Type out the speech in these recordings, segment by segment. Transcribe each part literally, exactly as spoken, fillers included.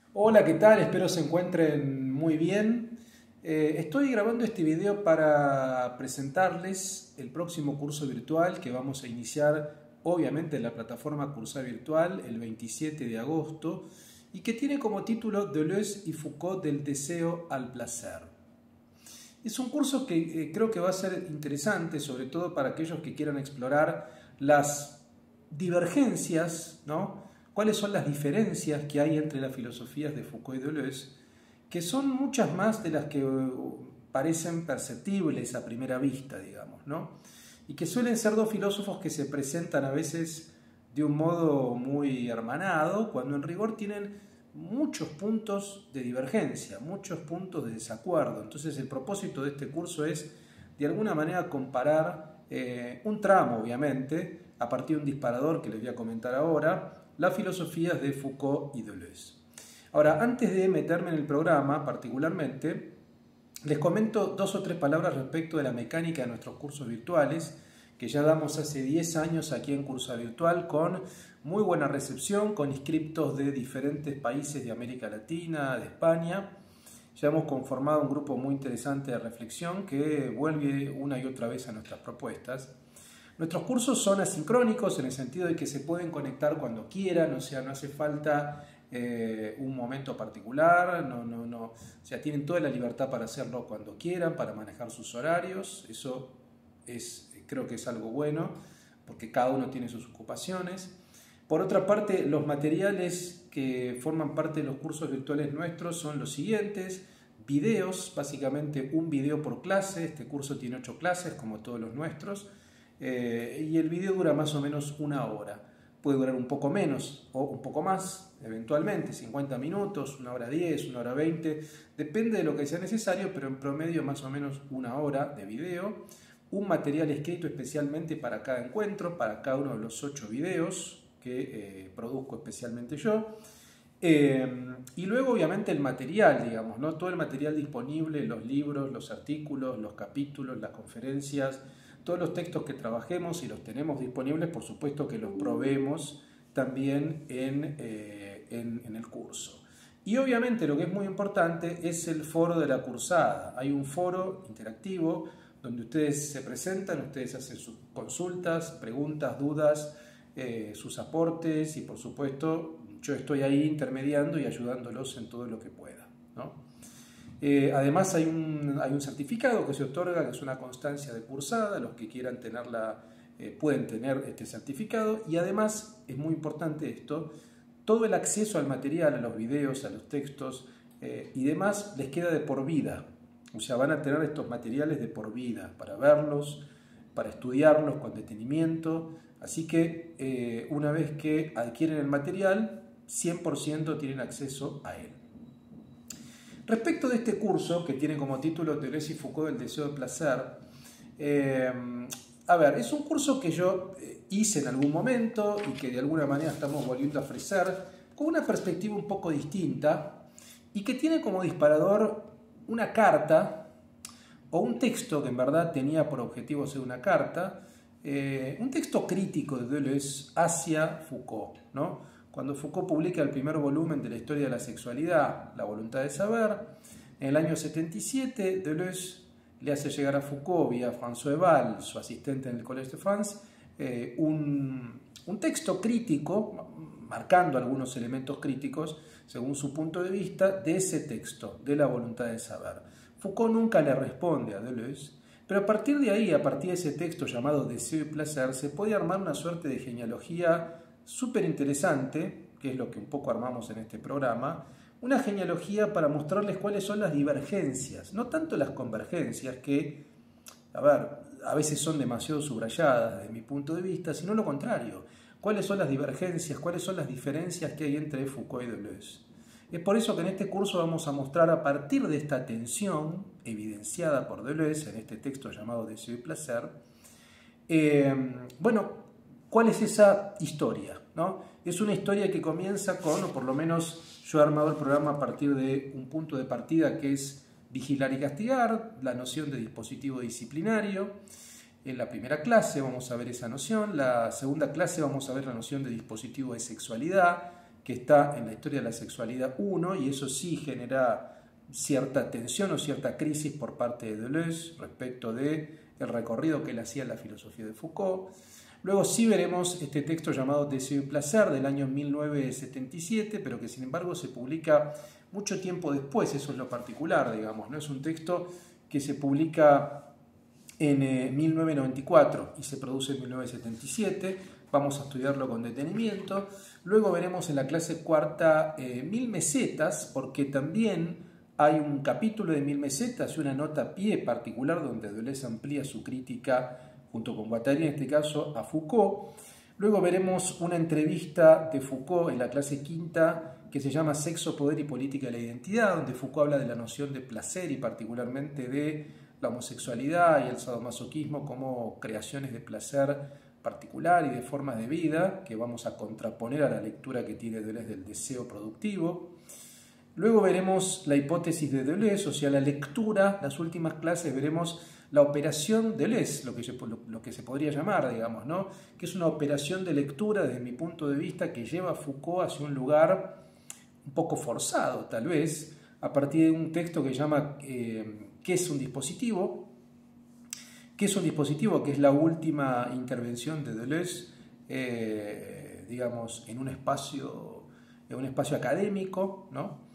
Hola, ¿qué tal? Espero se encuentren muy bien. Eh, estoy grabando este video para presentarles el próximo curso virtual que vamos a iniciar, obviamente, en la plataforma Cursar Virtual el veintisiete de agosto y que tiene como título Deleuze y Foucault del deseo al placer. Es un curso que eh, creo que va a ser interesante, sobre todo para aquellos que quieran explorar las divergencias, ¿no? Cuáles son las diferencias que hay entre las filosofías de Foucault y Deleuze, que son muchas más de las que uh, parecen perceptibles a primera vista, digamos, ¿no? Y que suelen ser dos filósofos que se presentan a veces de un modo muy hermanado, cuando en rigor tienen muchos puntos de divergencia, muchos puntos de desacuerdo. Entonces el propósito de este curso es de alguna manera comparar eh, un tramo, obviamente, a partir de un disparador que les voy a comentar ahora, las filosofías de Foucault y Deleuze. Ahora, antes de meterme en el programa particularmente, les comento dos o tres palabras respecto de la mecánica de nuestros cursos virtuales, que ya damos hace diez años aquí en Cursa Virtual con muy buena recepción, con inscriptos de diferentes países de América Latina, de España. Ya hemos conformado un grupo muy interesante de reflexión que vuelve una y otra vez a nuestras propuestas. Nuestros cursos son asincrónicos en el sentido de que se pueden conectar cuando quieran, o sea, no hace falta eh, un momento particular, no, no, no, o sea, tienen toda la libertad para hacerlo cuando quieran, para manejar sus horarios. Eso es, creo que es algo bueno, porque cada uno tiene sus ocupaciones. Por otra parte, los materiales que forman parte de los cursos virtuales nuestros son los siguientes: videos, básicamente un video por clase. Este curso tiene ocho clases, como todos los nuestros. Eh, y el video dura más o menos una hora. Puede durar un poco menos o un poco más, eventualmente, cincuenta minutos, una hora diez, una hora veinte, depende de lo que sea necesario, pero en promedio más o menos una hora de video. Un material escrito especialmente para cada encuentro, para cada uno de los ocho videos que eh, produzco especialmente yo. Eh, y luego obviamente el material, digamos, ¿no? Todo el material disponible, los libros, los artículos, los capítulos, las conferencias, todos los textos que trabajemos y los tenemos disponibles, por supuesto que los proveemos también en, eh, en, en el curso. Y obviamente lo que es muy importante es el foro de la cursada. Hay un foro interactivo donde ustedes se presentan, ustedes hacen sus consultas, preguntas, dudas, eh, sus aportes, y por supuesto yo estoy ahí intermediando y ayudándolos en todo lo que pueda, ¿no? Eh, además hay un, hay un certificado que se otorga, que es una constancia de cursada. Los que quieran tenerla eh, pueden tener este certificado, y además es muy importante esto: todo el acceso al material, a los videos, a los textos eh, y demás les queda de por vida. O sea, van a tener estos materiales de por vida para verlos, para estudiarlos con detenimiento. Así que eh, una vez que adquieren el material, cien por ciento tienen acceso a él. Respecto de este curso, que tiene como título Deleuze y Foucault del deseo de placer, eh, a ver, es un curso que yo hice en algún momento y que de alguna manera estamos volviendo a ofrecer con una perspectiva un poco distinta, y que tiene como disparador una carta o un texto que en verdad tenía por objetivo ser una carta, eh, un texto crítico de Deleuze hacia Foucault, ¿no? Cuando Foucault publica el primer volumen de la historia de la sexualidad, La voluntad de saber, en el año setenta y siete, Deleuze le hace llegar a Foucault, vía François Val, su asistente en el Collège de France, eh, un, un texto crítico, marcando algunos elementos críticos, según su punto de vista, de ese texto, de La voluntad de saber. Foucault nunca le responde a Deleuze, pero a partir de ahí, a partir de ese texto llamado Deseo y Placer, se puede armar una suerte de genealogía súper interesante, que es lo que un poco armamos en este programa, una genealogía para mostrarles cuáles son las divergencias, no tanto las convergencias, que, a ver, a veces son demasiado subrayadas desde mi punto de vista, sino lo contrario, cuáles son las divergencias, cuáles son las diferencias que hay entre Foucault y Deleuze. Es por eso que en este curso vamos a mostrar, a partir de esta tensión evidenciada por Deleuze en este texto llamado Deseo y Placer, eh, bueno, ¿cuál es esa historia? ¿No? Es una historia que comienza con, o por lo menos yo he armado el programa a partir de un punto de partida que es vigilar y castigar, la noción de dispositivo disciplinario. En la primera clase vamos a ver esa noción, la segunda clase vamos a ver la noción de dispositivo de sexualidad, que que está en la historia de la sexualidad uno, y eso sí genera cierta tensión o cierta crisis por parte de Deleuze respecto del recorrido que él hacía en la filosofía de Foucault. Luego sí veremos este texto llamado Deseo y Placer del año mil novecientos setenta y siete, pero que sin embargo se publica mucho tiempo después, eso es lo particular, digamos, ¿no? Es un texto que se publica en eh, mil novecientos noventa y cuatro y se produce en mil novecientos setenta y siete, vamos a estudiarlo con detenimiento. Luego veremos en la clase cuarta eh, Mil Mesetas, porque también hay un capítulo de Mil Mesetas y una nota a pie particular donde Deleuze amplía su crítica junto con Guattari, en este caso, a Foucault. Luego veremos una entrevista de Foucault en la clase quinta que se llama Sexo, Poder y Política de la Identidad, donde Foucault habla de la noción de placer y particularmente de la homosexualidad y el sadomasoquismo como creaciones de placer particular y de formas de vida que vamos a contraponer a la lectura que tiene Deleuze del deseo productivo. Luego veremos la hipótesis de Deleuze, o sea, la lectura, las últimas clases veremos la operación Deleuze, lo que, se, lo que se podría llamar, digamos, ¿no? Que es una operación de lectura, desde mi punto de vista, que lleva a Foucault hacia un lugar un poco forzado, tal vez, a partir de un texto que llama eh, ¿qué es un dispositivo? ¿Qué es un dispositivo? Que es la última intervención de Deleuze, eh, digamos, en un espacio, en un espacio académico, ¿no?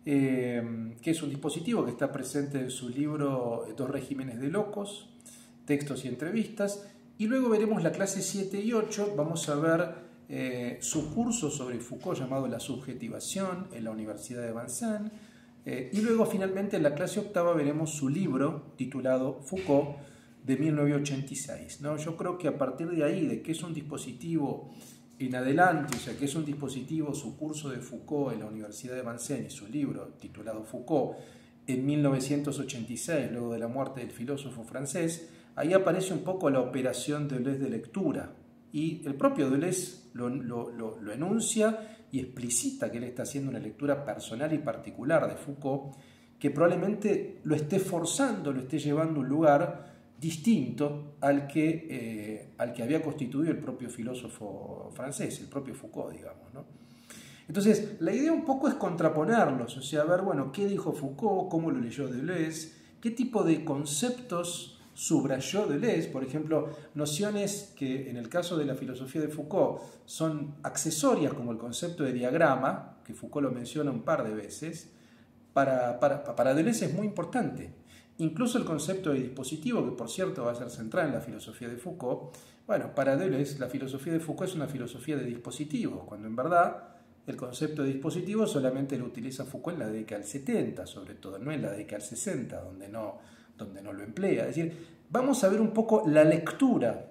Eh, que es un dispositivo que está presente en su libro Dos regímenes de locos, textos y entrevistas, y luego veremos la clase siete y ocho, vamos a ver eh, su curso sobre Foucault llamado La subjetivación en la Universidad de Vincennes, eh, y luego finalmente en la clase octava veremos su libro titulado Foucault de mil novecientos ochenta y seis, ¿no? Yo creo que a partir de ahí, de que es un dispositivo en adelante, o sea, que es un dispositivo, su curso de Foucault en la Universidad de Vincennes y su libro titulado Foucault en mil novecientos ochenta y seis, luego de la muerte del filósofo francés, ahí aparece un poco la operación de Deleuze de lectura, y el propio Deleuze lo, lo, lo, lo enuncia y explicita que él está haciendo una lectura personal y particular de Foucault, que probablemente lo esté forzando, lo esté llevando a un lugar distinto al que, eh, al que había constituido el propio filósofo francés, el propio Foucault, digamos, ¿no? Entonces, la idea un poco es contraponerlos, o sea, ver, bueno, qué dijo Foucault, cómo lo leyó Deleuze, qué tipo de conceptos subrayó Deleuze, por ejemplo, nociones que en el caso de la filosofía de Foucault son accesorias, como el concepto de diagrama, que Foucault lo menciona un par de veces, para, para, para Deleuze es muy importante. Incluso el concepto de dispositivo, que por cierto va a ser central en la filosofía de Foucault, bueno, para Deleuze la filosofía de Foucault es una filosofía de dispositivos, cuando en verdad el concepto de dispositivo solamente lo utiliza Foucault en la década del setenta, sobre todo, no en la década del sesenta, donde no, donde no lo emplea. Es decir, vamos a ver un poco la lectura,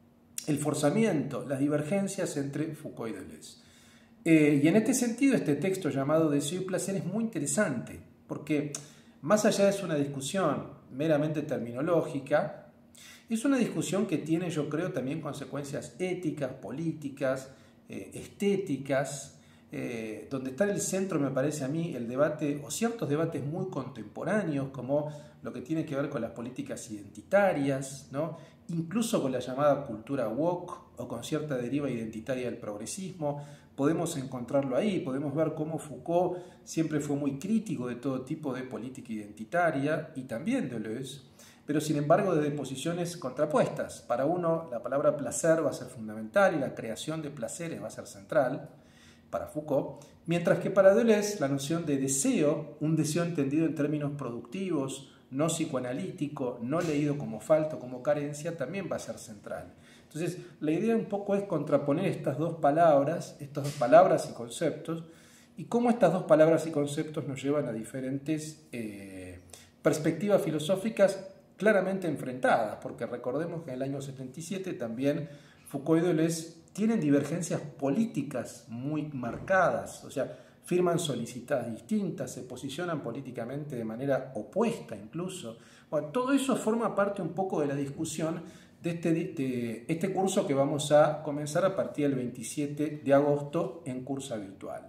el forzamiento, las divergencias entre Foucault y Deleuze. Eh, y en este sentido, este texto llamado Deseo y Placer es muy interesante, porque más allá de ser una discusión meramente terminológica, es una discusión que tiene, yo creo, también consecuencias éticas, políticas, eh, estéticas, eh, donde está en el centro, me parece a mí, el debate, o ciertos debates muy contemporáneos, como lo que tiene que ver con las políticas identitarias, ¿no? Incluso con la llamada cultura woke o con cierta deriva identitaria del progresismo. Podemos encontrarlo ahí, podemos ver cómo Foucault siempre fue muy crítico de todo tipo de política identitaria, y también Deleuze, pero sin embargo desde posiciones contrapuestas. Para uno la palabra placer va a ser fundamental y la creación de placeres va a ser central para Foucault, mientras que para Deleuze la noción de deseo, un deseo entendido en términos productivos, no psicoanalítico, no leído como falta o como carencia, también va a ser central. Entonces, la idea un poco es contraponer estas dos palabras, estas dos palabras y conceptos, y cómo estas dos palabras y conceptos nos llevan a diferentes eh, perspectivas filosóficas claramente enfrentadas, porque recordemos que en el año setenta y siete también Foucault y Deleuze tienen divergencias políticas muy marcadas, o sea, firman solicitadas distintas, se posicionan políticamente de manera opuesta incluso. Bueno, todo eso forma parte un poco de la discusión de este, de este curso que vamos a comenzar a partir del veintisiete de agosto en Cursa Virtual.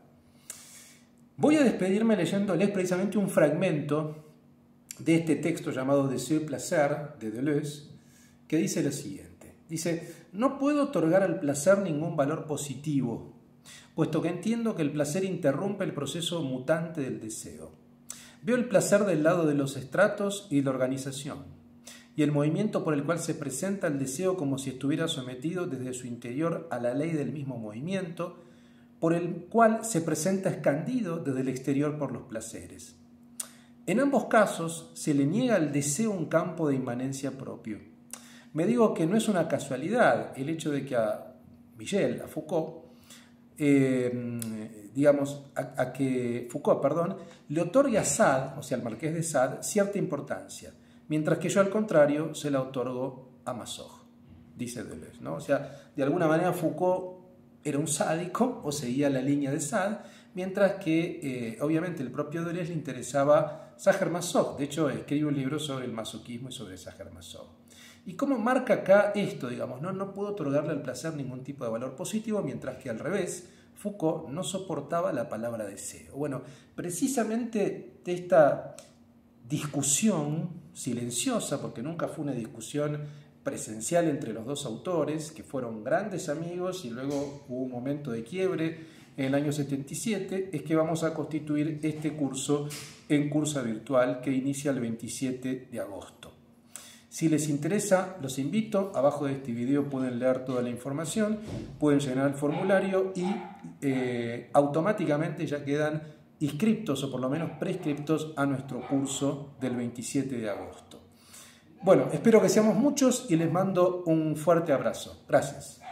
Voy a despedirme leyéndoles precisamente un fragmento de este texto llamado Deseo y Placer de Deleuze, que dice lo siguiente. Dice: no puedo otorgar al placer ningún valor positivo. puesto que entiendo que el placer interrumpe el proceso mutante del deseo. Veo el placer del lado de los estratos y la organización, y el movimiento por el cual se presenta el deseo como si estuviera sometido desde su interior a la ley del mismo movimiento, por el cual se presenta escandido desde el exterior por los placeres. En ambos casos se le niega al deseo un campo de inmanencia propio. Me digo que no es una casualidad el hecho de que a Michel, a Foucault, eh, digamos, a, a que Foucault, perdón, le otorgue a Sade, o sea, al Marqués de Sade, cierta importancia, mientras que yo al contrario se la otorgo a Masog, dice Deleuze, ¿no? O sea, de alguna manera Foucault era un sádico o seguía la línea de Sade, mientras que eh, obviamente el propio Deleuze le interesaba Sacher-Masoch. De hecho, escribe un libro sobre el masoquismo y sobre Sacher-Masoch. ¿Y cómo marca acá esto? Digamos, no, no puedo otorgarle al placer ningún tipo de valor positivo, mientras que al revés, Foucault no soportaba la palabra deseo. Bueno, precisamente de esta discusión silenciosa, porque nunca fue una discusión presencial entre los dos autores, que fueron grandes amigos y luego hubo un momento de quiebre en el año setenta y siete, es que vamos a constituir este curso en curso virtual que inicia el veintisiete de agosto. Si les interesa, los invito, abajo de este video pueden leer toda la información, pueden llenar el formulario y eh, automáticamente ya quedan inscriptos o por lo menos prescriptos a nuestro curso del veintisiete de agosto. Bueno, espero que seamos muchos y les mando un fuerte abrazo. Gracias.